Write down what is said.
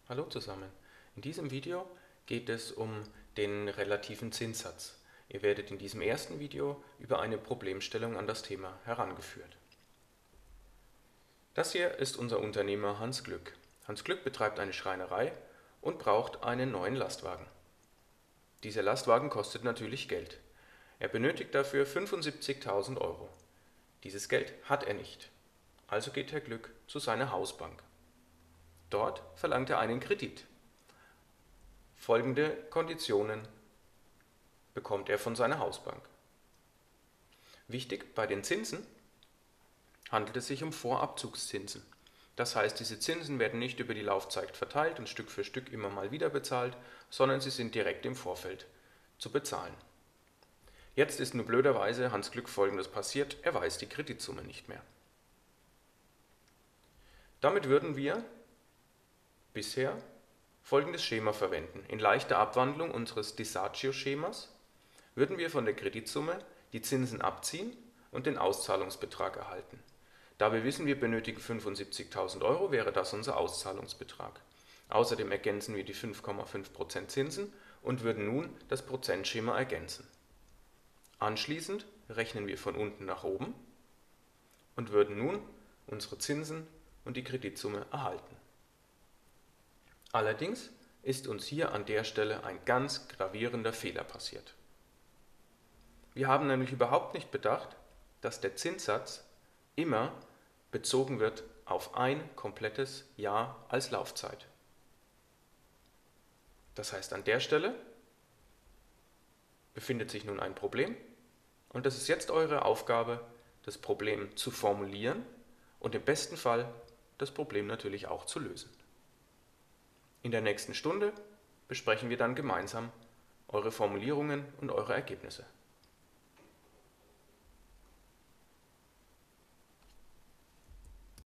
Hallo zusammen. In diesem Video geht es um den relativen Zinssatz. Ihr werdet in diesem ersten Video über eine Problemstellung an das Thema herangeführt. Das hier ist unser Unternehmer Hans Glück. Hans Glück betreibt eine Schreinerei und braucht einen neuen Lastwagen. Dieser Lastwagen kostet natürlich Geld. Er benötigt dafür 75.000 Euro. Dieses Geld hat er nicht. Also geht Herr Glück zu seiner Hausbank. Dort verlangt er einen Kredit. Folgende Konditionen bekommt er von seiner Hausbank. Wichtig, bei den Zinsen handelt es sich um Vorabzugszinsen. Das heißt, diese Zinsen werden nicht über die Laufzeit verteilt und Stück für Stück immer mal wieder bezahlt, sondern sie sind direkt im Vorfeld zu bezahlen. Jetzt ist nur blöderweise Hans Glück Folgendes passiert: Er weiß die Kreditsumme nicht mehr. Damit würden wir bisher folgendes Schema verwenden. In leichter Abwandlung unseres Disagio-Schemas würden wir von der Kreditsumme die Zinsen abziehen und den Auszahlungsbetrag erhalten. Da wir wissen, wir benötigen 75.000 Euro, wäre das unser Auszahlungsbetrag. Außerdem ergänzen wir die 5,5% Zinsen und würden nun das Prozentschema ergänzen. Anschließend rechnen wir von unten nach oben und würden nun unsere Zinsen und die Kreditsumme erhalten. Allerdings ist uns hier an der Stelle ein ganz gravierender Fehler passiert. Wir haben nämlich überhaupt nicht bedacht, dass der Zinssatz immer bezogen wird auf ein komplettes Jahr als Laufzeit. Das heißt, an der Stelle befindet sich nun ein Problem und es ist jetzt eure Aufgabe, das Problem zu formulieren und im besten Fall das Problem natürlich auch zu lösen. In der nächsten Stunde besprechen wir dann gemeinsam eure Formulierungen und eure Ergebnisse.